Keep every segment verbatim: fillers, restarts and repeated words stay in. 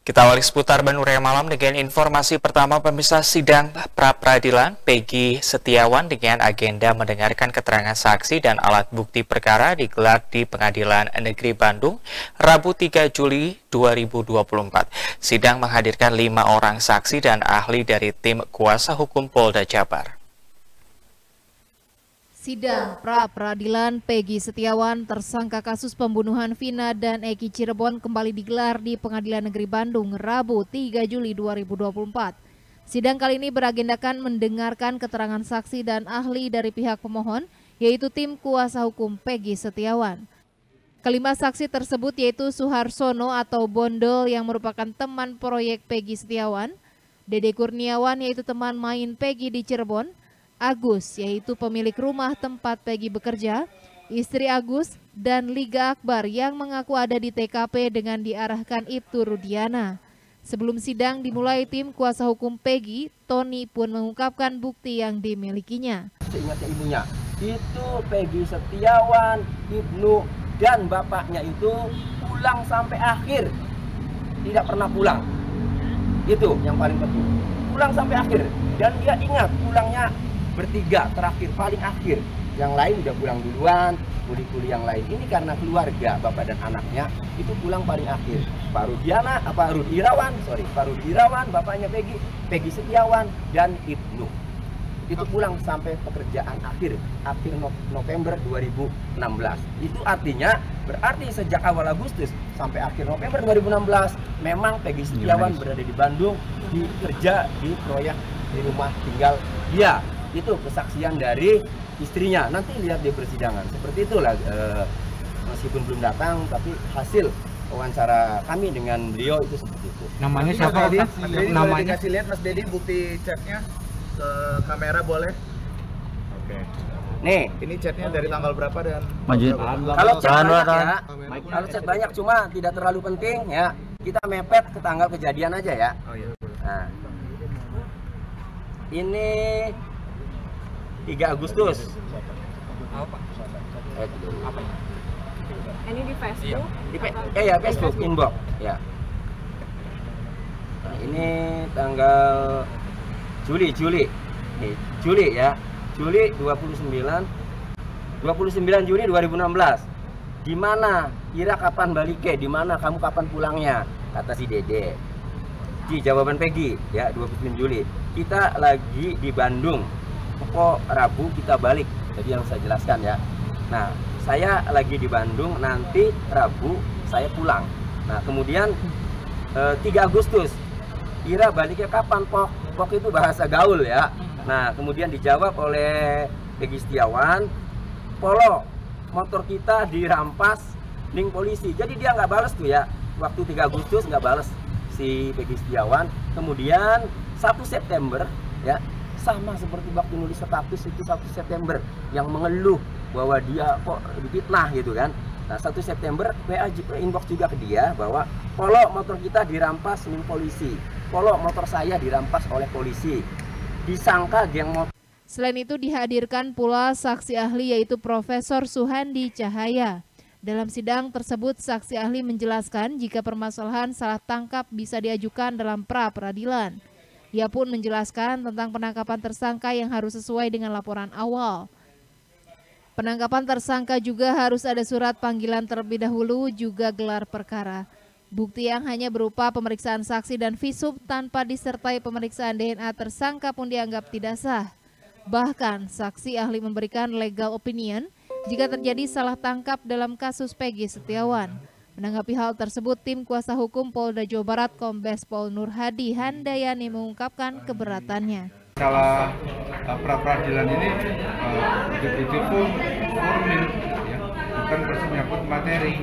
Kita awali seputar Bandung Raya Malam dengan informasi pertama. Pemirsa, sidang pra-peradilan Peggy Setiawan dengan agenda mendengarkan keterangan saksi dan alat bukti perkara digelar di Pengadilan Negeri Bandung Rabu tiga Juli dua ribu dua puluh empat. Sidang menghadirkan lima orang saksi dan ahli dari tim kuasa hukum Polda Jabar. Sidang pra-peradilan Peggy Setiawan, tersangka kasus pembunuhan Vina dan Eki Cirebon, kembali digelar di Pengadilan Negeri Bandung Rabu tiga Juli dua ribu dua puluh empat. Sidang kali ini beragendakan mendengarkan keterangan saksi dan ahli dari pihak pemohon, yaitu tim kuasa hukum Peggy Setiawan. Kelima saksi tersebut yaitu Suharsono atau Bondol yang merupakan teman proyek Peggy Setiawan, Dede Kurniawan yaitu teman main Peggy di Cirebon, Agus yaitu pemilik rumah tempat Peggy bekerja, istri Agus, dan Liga Akbar yang mengaku ada di T K P dengan diarahkan Ibtu Rudiana. Sebelum sidang dimulai, tim kuasa hukum Peggy, Tony, pun mengungkapkan bukti yang dimilikinya. Seingatnya ibunya, itu Peggy Setiawan, Ibnu, dan bapaknya itu pulang sampai akhir. Tidak pernah pulang. Itu yang paling penting. Pulang sampai akhir. Dan dia ingat pulangnya bertiga terakhir, paling akhir. Yang lain udah pulang duluan, kuli-kuli yang lain. Ini karena keluarga, bapak dan anaknya, itu pulang paling akhir. Pak Rudiana, apa Rudirawan, sorry, Pak Rudirawan, bapaknya Peggy, Peggy Setiawan, dan Ibnu. Itu pulang sampai pekerjaan akhir, akhir November dua ribu enam belas. Itu artinya, berarti sejak awal Agustus sampai akhir November dua ribu enam belas, memang Peggy Setiawan berada di Bandung, bekerja di proyek di rumah tinggal dia. Itu kesaksian dari istrinya. Nanti lihat di persidangan. Seperti itulah, e, meskipun belum datang, tapi hasil wawancara kami dengan beliau itu seperti itu. Namanya siapa dia? Namanya dikasih lihat Mas Dedi bukti chatnya ke kamera boleh? Oke. Nih, ini chatnya dari tanggal berapa dan Majid. Kalau chat banyak ya, kalau chat banyak cuma tidak terlalu penting ya. Kita mepet ke tanggal kejadian aja ya. Oh iya. Nah, ini tiga Agustus. Apa? Eh, Apa? Ini di Facebook? Di pe eh ya Facebook, inbox ya. Nah, ini tanggal Juli, Juli. Nih, Juli ya. Juli dua puluh sembilan Juli dua ribu enam belas. Di mana? Kira kapan baliknya? Di mana kamu kapan pulangnya? Kata si Dede. Di jawaban Peggy ya, dua puluh sembilan Juli. Kita lagi di Bandung. Pokok Rabu kita balik. Jadi yang saya jelaskan ya. Nah, saya lagi di Bandung, nanti Rabu saya pulang. Nah, kemudian eh, tiga Agustus. Kira baliknya kapan, Pok? Pok itu bahasa gaul ya. Nah, kemudian dijawab oleh Peggy Setiawan, Polo, motor kita dirampas ning polisi. Jadi dia nggak balas tuh ya. Waktu tiga Agustus nggak balas si Peggy Setiawan. Kemudian satu September ya, sama seperti waktu nulis status itu satu September yang mengeluh bahwa dia kok difitnah gitu kan. Nah, satu September W A inbox juga ke dia bahwa Polo, motor kita dirampas ning polisi. Polo, motor saya dirampas oleh polisi. Disangka geng motor. Selain itu dihadirkan pula saksi ahli yaitu Profesor Suhandi Cahaya. Dalam sidang tersebut, saksi ahli menjelaskan jika permasalahan salah tangkap bisa diajukan dalam pra-peradilan. Ia pun menjelaskan tentang penangkapan tersangka yang harus sesuai dengan laporan awal. Penangkapan tersangka juga harus ada surat panggilan terlebih dahulu, juga gelar perkara. Bukti yang hanya berupa pemeriksaan saksi dan visum tanpa disertai pemeriksaan D N A tersangka pun dianggap tidak sah. Bahkan saksi ahli memberikan legal opinion jika terjadi salah tangkap dalam kasus Peggy Setiawan. Menanggapi hal tersebut, tim kuasa hukum Polda Jawa Barat Kombes Pol Nur Hadi Handayani mengungkapkan keberatannya. Salah uh, pra-peradilan ini betul-betul uh, formil, ya, bukan menyangkut materi.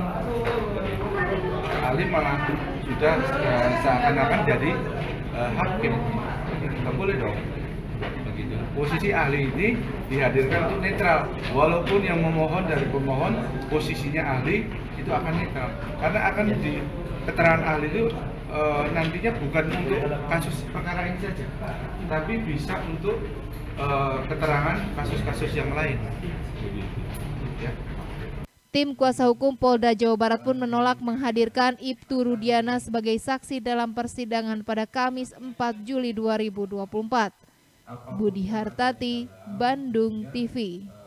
Ahli malah sudah uh, seakan-akan jadi uh, hakim. Nggak boleh dong. Begitu. Posisi ahli ini dihadirkan untuk netral, walaupun yang memohon dari pemohon posisinya ahli itu akan netral, karena akan di keterangan ahli itu e, nantinya bukan untuk kasus perkara ini saja, tapi bisa untuk e, keterangan kasus-kasus yang lain. Ya. Tim kuasa hukum Polda Jawa Barat pun menolak menghadirkan Ibtu Rudiana sebagai saksi dalam persidangan pada Kamis empat Juli dua ribu dua puluh empat. Budi Hartati, Bandung T V.